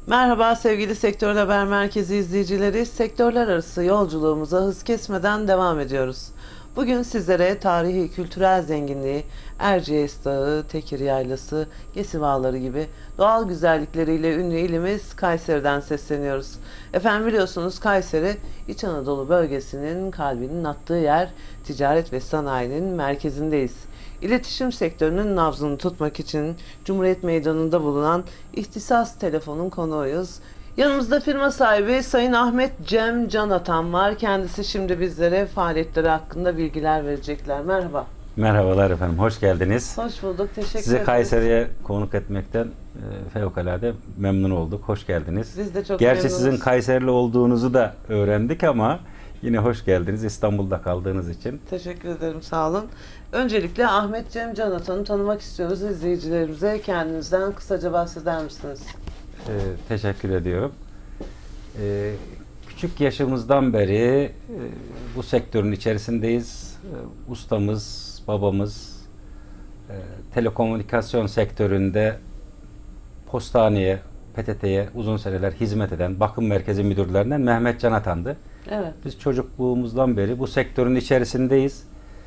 Merhaba sevgili Sektör Haber Merkezi izleyicileri. Sektörler arası yolculuğumuza hız kesmeden devam ediyoruz. Bugün sizlere tarihi, kültürel zenginliği, Erciyes Dağı, Tekir Yaylası, Gesivaları gibi doğal güzellikleriyle ünlü ilimiz Kayseri'den sesleniyoruz. Efendim biliyorsunuz Kayseri, İç Anadolu bölgesinin kalbinin attığı yer, ticaret ve sanayinin merkezindeyiz. İletişim sektörünün nabzını tutmak için Cumhuriyet Meydanı'nda bulunan İhtisas Telefon'un konuğuyuz. Yanımızda firma sahibi Sayın Ahmet Cem Canatan var. Kendisi şimdi bizlere faaliyetleri hakkında bilgiler verecekler. Merhaba. Merhabalar efendim, hoş geldiniz. Hoş bulduk, teşekkür Size ederiz. Kayseri'ye konuk etmekten fevkalade memnun olduk. Hoş geldiniz. Biz de çok Gerçi memnunuz. sizin Kayserili olduğunuzu da öğrendik ama yine hoş geldiniz İstanbul'da kaldığınız için. Teşekkür ederim, sağ olun. Öncelikle Ahmet Cem Canatan'ı tanımak istiyoruz izleyicilerimize. Kendinizden kısaca bahseder misiniz? Teşekkür ediyorum. Küçük yaşımızdan beri bu sektörün içerisindeyiz. Ustamız, babamız telekomünikasyon sektöründe postaneye, PTT'ye uzun seneler hizmet eden bakım merkezi müdürlerinden Mehmet Canatan'dı. Evet. Biz çocukluğumuzdan beri bu sektörün içerisindeyiz.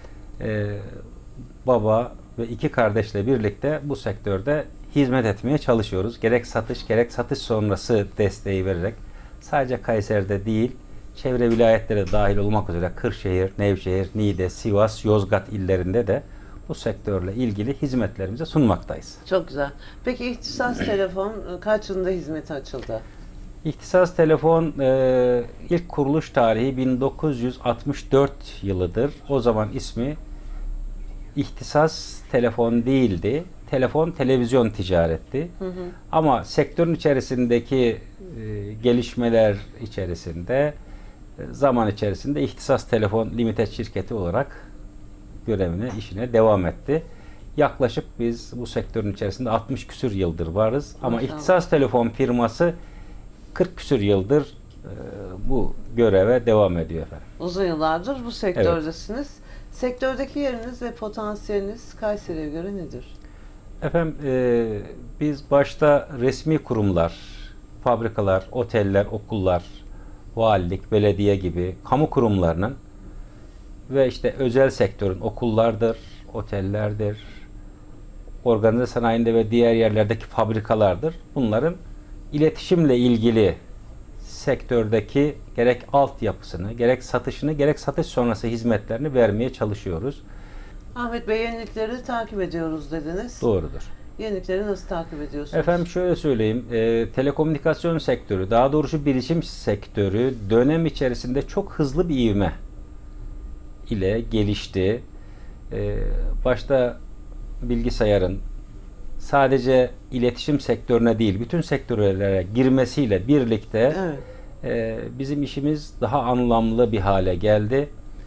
Baba ve iki kardeşle birlikte bu sektörde hizmet etmeye çalışıyoruz. Gerek satış, gerek satış sonrası desteği vererek sadece Kayseri'de değil, çevre vilayetlere dahil olmak üzere Kırşehir, Nevşehir, Niğde, Sivas, Yozgat illerinde de bu sektörle ilgili hizmetlerimizi sunmaktayız. Çok güzel. Peki İhtisas Telefon kaç yılında hizmete açıldı? İhtisas Telefon ilk kuruluş tarihi 1964 yılıdır. O zaman ismi İhtisas Telefon değildi. Telefon televizyon ticaretti. Ama sektörün içerisindeki gelişmeler içerisinde zaman içerisinde İhtisas Telefon Limited şirketi olarak görevine, işine devam etti. Yaklaşık biz bu sektörün içerisinde 60 küsür yıldır varız. Ama Maşallah. İhtisas Telefon firması 40 küsür yıldır bu göreve devam ediyor efendim. Uzun yıllardır bu sektördesiniz. Sektördeki yeriniz ve potansiyeliniz Kayseri'ye göre nedir? Efendim biz başta resmi kurumlar, fabrikalar, oteller, okullar, valilik, belediye gibi kamu kurumlarının ve işte özel sektörün okullardır, otellerdir, organize sanayinde ve diğer yerlerdeki fabrikalardır. Bunların iletişimle ilgili sektördeki gerek altyapısını, gerek satışını, gerek satış sonrası hizmetlerini vermeye çalışıyoruz. Ahmet Bey, yenilikleri takip ediyoruz dediniz. Doğrudur. Yenilikleri nasıl takip ediyorsunuz? Efendim şöyle söyleyeyim, telekomünikasyon sektörü, daha doğrusu bilişim sektörü dönem içerisinde çok hızlı bir ivme ile gelişti. Başta bilgisayarın sadece iletişim sektörüne değil, bütün sektörlere girmesiyle birlikte bizim işimiz daha anlamlı bir hale geldi.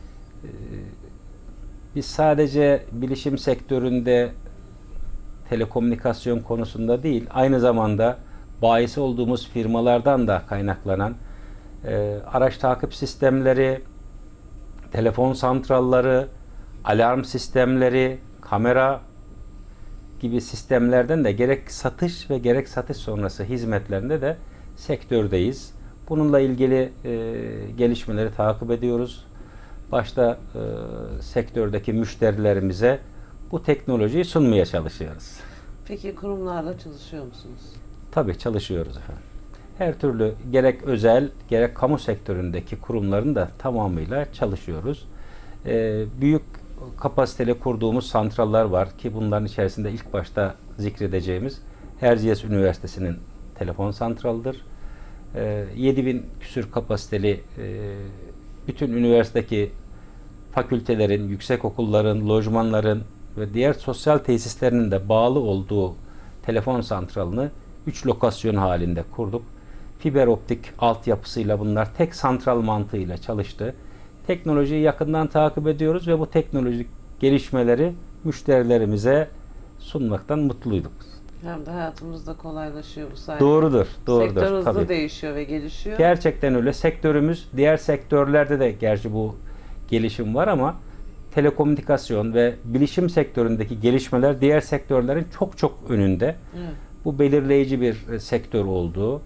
Biz sadece bilişim sektöründe telekomünikasyon konusunda değil, aynı zamanda bayisi olduğumuz firmalardan da kaynaklanan araç takip sistemleri, telefon santralları, alarm sistemleri, kamera gibi sistemlerden de gerek satış ve gerek satış sonrası hizmetlerinde de sektördeyiz. Bununla ilgili gelişmeleri takip ediyoruz. Başta sektördeki müşterilerimize bu teknolojiyi sunmaya çalışıyoruz. Peki kurumlarla çalışıyor musunuz? Tabii çalışıyoruz efendim. Her türlü gerek özel gerek kamu sektöründeki kurumların da tamamıyla çalışıyoruz. Büyük kapasiteli kurduğumuz santrallar var ki bunların içerisinde ilk başta zikredeceğimiz Erciyes Üniversitesi'nin telefon santralıdır. 7000 küsür kapasiteli bütün üniversitedeki fakültelerin, yüksekokulların, lojmanların ve diğer sosyal tesislerinin de bağlı olduğu telefon santralını 3 lokasyon halinde kurduk. Fiber optik altyapısıyla bunlar tek santral mantığıyla çalıştı. Teknolojiyi yakından takip ediyoruz ve bu teknolojik gelişmeleri müşterilerimize sunmaktan mutluyduk. Hem de hayatımız da kolaylaşıyor bu sayede. Doğrudur, doğrudur. Sektör hızlı tabii. değişiyor ve gelişiyor. Gerçekten öyle. Sektörümüz, diğer sektörlerde de gerçi bu gelişim var ama telekomünikasyon ve bilişim sektöründeki gelişmeler diğer sektörlerin çok çok önünde. Evet. Bu belirleyici bir sektör oldu.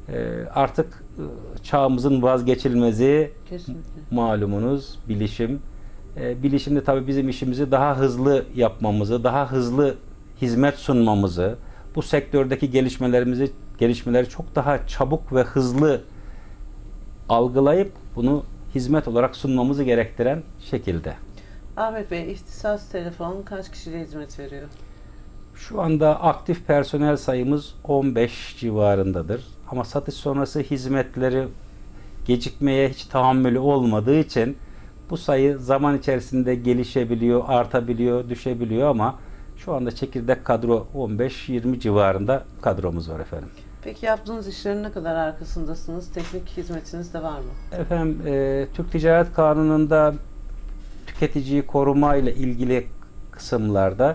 Artık çağımızın vazgeçilmezi Kesinlikle. malumunuz bilişim. Bilişimde tabii bizim işimizi daha hızlı yapmamızı, daha hızlı hizmet sunmamızı, bu sektördeki gelişmeleri çok daha çabuk ve hızlı algılayıp bunu hizmet olarak sunmamızı gerektiren şekilde. Ahmet Bey, ihtisas telefon kaç kişiye hizmet veriyor? Şu anda aktif personel sayımız 15 civarındadır. Ama satış sonrası hizmetleri gecikmeye hiç tahammülü olmadığı için bu sayı zaman içerisinde gelişebiliyor, artabiliyor, düşebiliyor ama şu anda çekirdek kadro 15-20 civarında kadromuz var efendim. Peki yaptığınız işlerin ne kadar arkasındasınız? Teknik hizmetiniz de var mı? Efendim, Türk Ticaret Kanunu'nda tüketiciyi koruma ile ilgili kısımlarda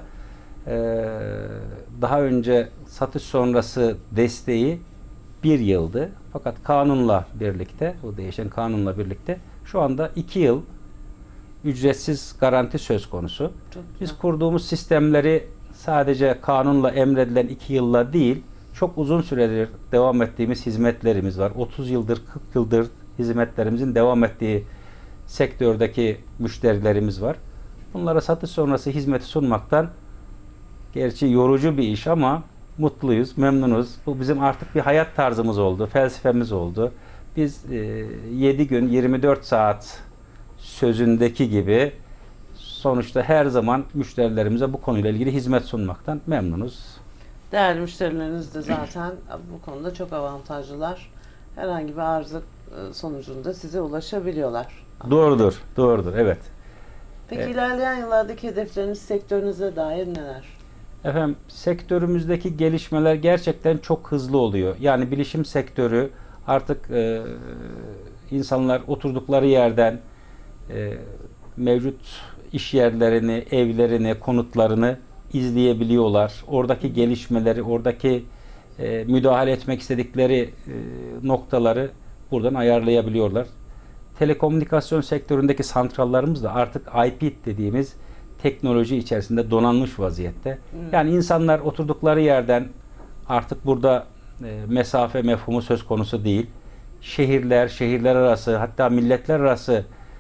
daha önce satış sonrası desteği 1 yıldı. Fakat kanunla birlikte, o değişen kanunla birlikte şu anda 2 yıl ücretsiz garanti söz konusu. Çok Biz güzel. kurduğumuz sistemleri sadece kanunla emredilen 2 yılla değil, çok uzun süredir devam ettiğimiz hizmetlerimiz var. 30 yıldır, 40 yıldır hizmetlerimizin devam ettiği sektördeki müşterilerimiz var. Bunlara satış sonrası hizmeti sunmaktan, gerçi yorucu bir iş ama mutluyuz, memnunuz. Bu bizim artık bir hayat tarzımız oldu, felsefemiz oldu. Biz 7 gün, 24 saat sözündeki gibi sonuçta her zaman müşterilerimize bu konuyla ilgili hizmet sunmaktan memnunuz. Değerli müşterileriniz de zaten bu konuda çok avantajlılar. Herhangi bir arıza sonucunda size ulaşabiliyorlar. Doğrudur, doğrudur, evet. Peki ilerleyen yıllardaki hedefleriniz sektörünüze dair neler? Efendim, sektörümüzdeki gelişmeler gerçekten çok hızlı oluyor. Yani bilişim sektörü artık insanlar oturdukları yerden mevcut iş yerlerini, evlerini, konutlarını izleyebiliyorlar. Oradaki gelişmeleri, oradaki müdahale etmek istedikleri noktaları buradan ayarlayabiliyorlar. Telekomünikasyon sektöründeki santrallarımız da artık IP dediğimiz teknoloji içerisinde donanmış vaziyette. Yani insanlar oturdukları yerden artık burada mesafe mefhumu söz konusu değil. Şehirler arası, hatta milletler arası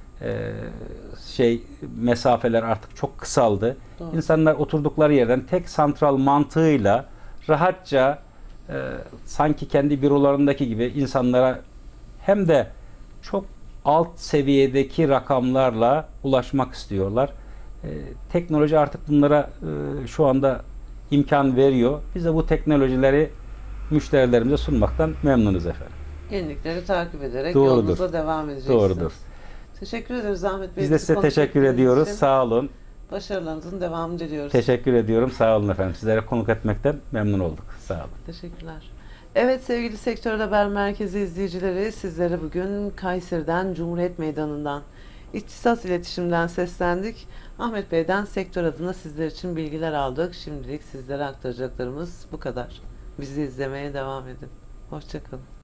mesafeler artık çok kısaldı. Doğru. İnsanlar oturdukları yerden tek santral mantığıyla rahatça sanki kendi bürolarındaki gibi insanlara hem de çok alt seviyedeki rakamlarla ulaşmak istiyorlar. Teknoloji artık bunlara şu anda imkan veriyor. Biz de bu teknolojileri müşterilerimize sunmaktan memnunuz efendim. Yenilikleri takip ederek Doğrudur. yolunuza devam edeceksiniz. Doğrudur. Teşekkür ederiz Ahmet Bey. Biz de size teşekkür ediyoruz. Sağ olun. Başarılarınızın devamını diliyoruz. Teşekkür ediyorum. Sağ olun efendim. Sizlere konuk etmekten memnun olduk. Sağ olun. Teşekkürler. Evet sevgili Sektör Haber Merkezi izleyicileri, sizlere bugün Kayseri'den, Cumhuriyet Meydanı'ndan, İhtisas İletişim'den seslendik. Ahmet Bey'den sektör adına sizler için bilgiler aldık. Şimdilik sizlere aktaracaklarımız bu kadar. Bizi izlemeye devam edin. Hoşça kalın.